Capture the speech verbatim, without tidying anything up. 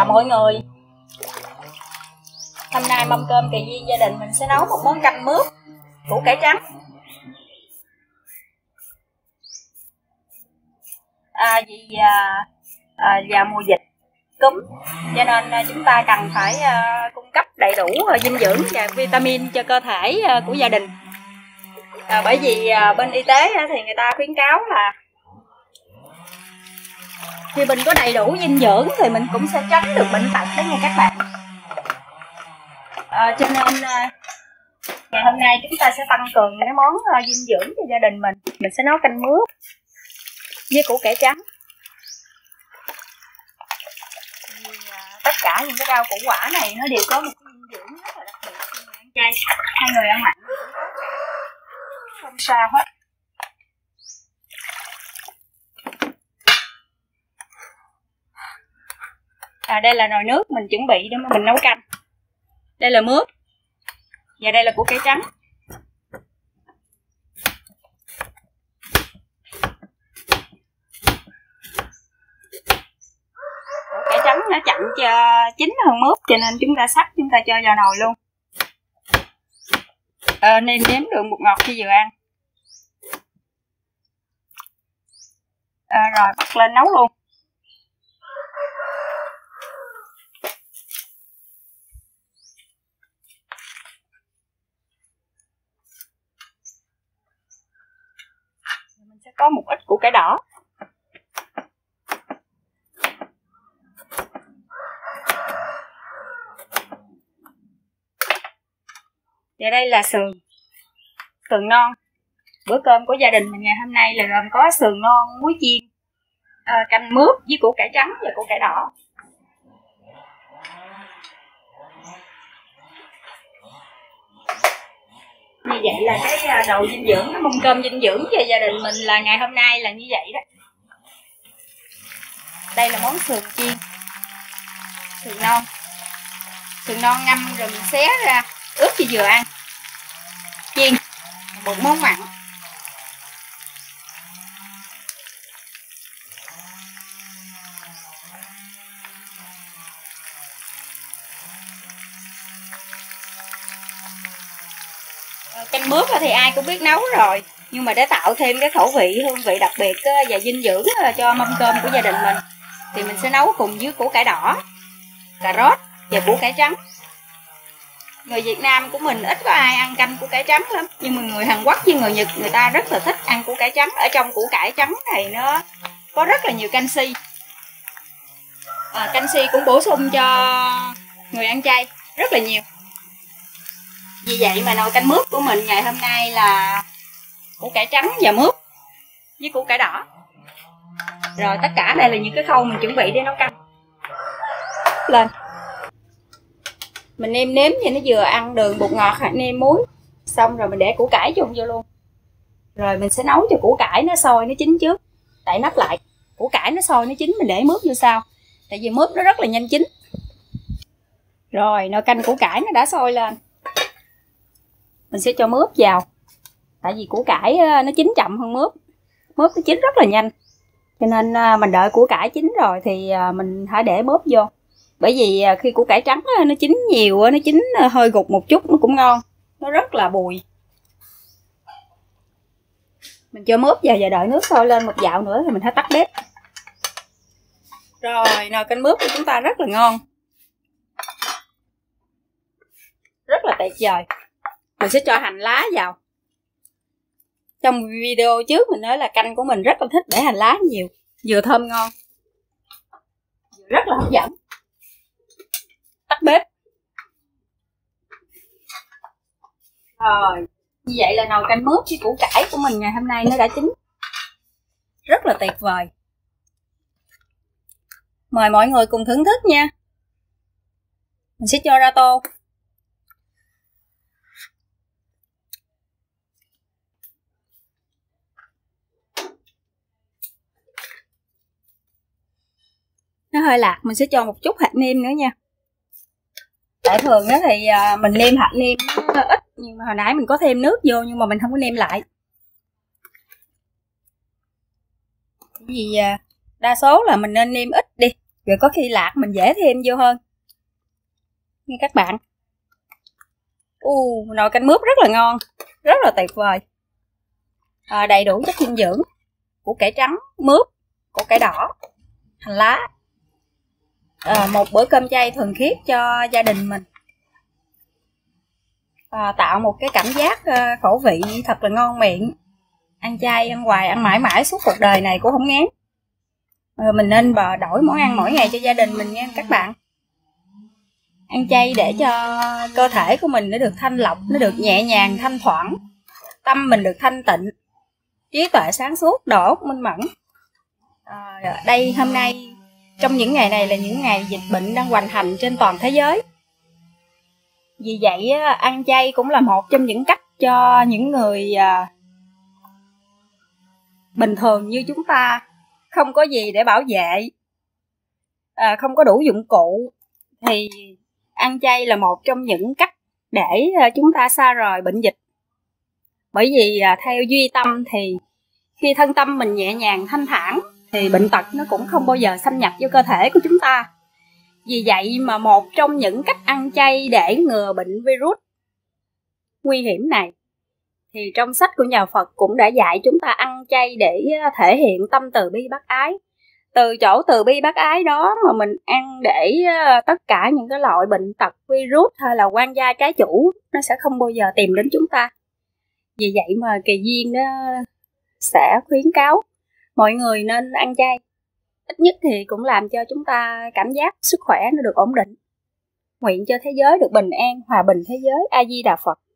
chào mọi người. Hôm nay mâm cơm kỳ duyên gia đình mình sẽ nấu một món canh mướp củ cải trắng. À, vì à, à, vào mùa dịch cúm cho nên à, chúng ta cần phải à, cung cấp đầy đủ à, dinh dưỡng và vitamin cho cơ thể à, của gia đình. À, bởi vì à, bên y tế à, thì người ta khuyến cáo là khi mình có đầy đủ dinh dưỡng thì mình cũng sẽ tránh được bệnh tật đó nha các bạn. À, cho nên à, ngày hôm nay chúng ta sẽ tăng cường cái món à, dinh dưỡng cho gia đình mình. Mình sẽ nấu canh mướp với củ cải trắng. Vì, à, tất cả những cái rau củ quả này nó đều có một cái dinh dưỡng rất là đặc biệt. Người ăn chay, hai người ăn mặn cũng có cả, không sao hết. À, đây là nồi nước mình chuẩn bị để mà mình nấu canh. Đây là mướp và đây là củ cải trắng. Củ cải trắng nó chậm cho chín hơn mướp cho nên chúng ta sắc chúng ta cho vào nồi luôn. À, nêm nếm đường bột ngọt khi vừa ăn. À, rồi bắt lên nấu luôn. Mình sẽ có một ít củ cải đỏ. Và đây là sườn, sườn non. Bữa cơm của gia đình mình ngày hôm nay là gồm có sườn non, muối chiên, à, canh mướp với củ cải trắng và củ cải đỏ. Như vậy là cái đồ dinh dưỡng, cái mâm cơm dinh dưỡng cho gia đình mình là ngày hôm nay là như vậy đó. Đây là món sườn chiên, sườn non. Sườn non ngâm rồi mình xé ra ướp cho vừa ăn. Chiên một món mặn. Canh mướp thì ai cũng biết nấu rồi, nhưng mà để tạo thêm cái khẩu vị, hương vị đặc biệt và dinh dưỡng cho mâm cơm của gia đình mình thì mình sẽ nấu cùng với củ cải đỏ, cà rốt và củ cải trắng. Người Việt Nam của mình ít có ai ăn canh củ cải trắng lắm, nhưng mà người Hàn Quốc với người Nhật người ta rất là thích ăn củ cải trắng. Ở trong củ cải trắng này nó có rất là nhiều canxi. À, canxi cũng bổ sung cho người ăn chay rất là nhiều. Vì vậy mà nồi canh mướp của mình ngày hôm nay là củ cải trắng và mướp với củ cải đỏ. Rồi tất cả đây là những cái khâu mình chuẩn bị để nấu canh. Lên mình nêm nếm cho nó vừa ăn đường bột ngọt hoặc nêm muối. Xong rồi mình để củ cải chung vô luôn. Rồi mình sẽ nấu cho củ cải nó sôi, nó chín trước. Đậy nắp lại. Củ cải nó sôi, nó chín mình để mướp vô sau. Tại vì mướp nó rất là nhanh chín. Rồi nồi canh củ cải nó đã sôi lên. Mình sẽ cho mướp vào. Tại vì củ cải nó chín chậm hơn mướp. Mướp nó chín rất là nhanh. Cho nên mình đợi củ cải chín rồi thì mình hãy để mướp vô. Bởi vì khi củ cải trắng nó chín nhiều, nó chín hơi gục một chút nó cũng ngon. Nó rất là bùi. Mình cho mướp vào và đợi nước sôi lên một dạo nữa thì mình hãy tắt bếp. Rồi nồi canh mướp của chúng ta rất là ngon. Rất là tuyệt vời. Mình sẽ cho hành lá vào. Trong video trước mình nói là canh của mình rất là thích để hành lá nhiều. Vừa thơm ngon, vừa rất là hấp dẫn. Tắt bếp. Rồi, như vậy là nồi canh mướp với củ cải của mình ngày hôm nay nó đã chín. Rất là tuyệt vời. Mời mọi người cùng thưởng thức nha. Mình sẽ cho ra tô. Nó hơi lạc, mình sẽ cho một chút hạt nêm nữa nha. Tại thường đó thì mình nêm hạt nêm nó ít, nhưng mà hồi nãy mình có thêm nước vô nhưng mà mình không có nêm lại. Vì đa số là mình nên nêm ít đi Rồi có khi lạc mình dễ thêm vô hơn nha các bạn. U nồi canh mướp rất là ngon, rất là tuyệt vời. À, đầy đủ chất dinh dưỡng, củ cải trắng, mướp, củ cải đỏ, hành lá. À, một bữa cơm chay thuần khiết cho gia đình mình. À, tạo một cái cảm giác uh, khẩu vị thật là ngon miệng. Ăn chay, ăn hoài, ăn mãi mãi suốt cuộc đời này cũng không ngán. À, mình nên bờ đổi món ăn mỗi ngày cho gia đình mình nha các bạn. Ăn chay để cho cơ thể của mình nó được thanh lọc, nó được nhẹ nhàng, thanh thoảng. Tâm mình được thanh tịnh, trí tuệ sáng suốt, đầu óc minh mẫn. À, đây hôm nay, trong những ngày này là những ngày dịch bệnh đang hoành hành trên toàn thế giới. Vì vậy ăn chay cũng là một trong những cách cho những người à, bình thường như chúng ta, không có gì để bảo vệ, à, không có đủ dụng cụ, thì ăn chay là một trong những cách để chúng ta xa rời bệnh dịch. Bởi vì à, theo duy tâm thì khi thân tâm mình nhẹ nhàng thanh thản thì bệnh tật nó cũng không bao giờ xâm nhập vô cơ thể của chúng ta. Vì vậy mà một trong những cách ăn chay để ngừa bệnh virus nguy hiểm này thì trong sách của nhà Phật cũng đã dạy chúng ta ăn chay để thể hiện tâm từ bi bác ái. Từ chỗ từ bi bác ái đó mà mình ăn để tất cả những cái loại bệnh tật, virus hay là quan gia trái chủ nó sẽ không bao giờ tìm đến chúng ta. Vì vậy mà Kỳ Duyên đó sẽ khuyến cáo mọi người nên ăn chay. Ít nhất thì cũng làm cho chúng ta cảm giác sức khỏe nó được ổn định. Nguyện cho thế giới được bình an, hòa bình thế giới. A Di Đà Phật.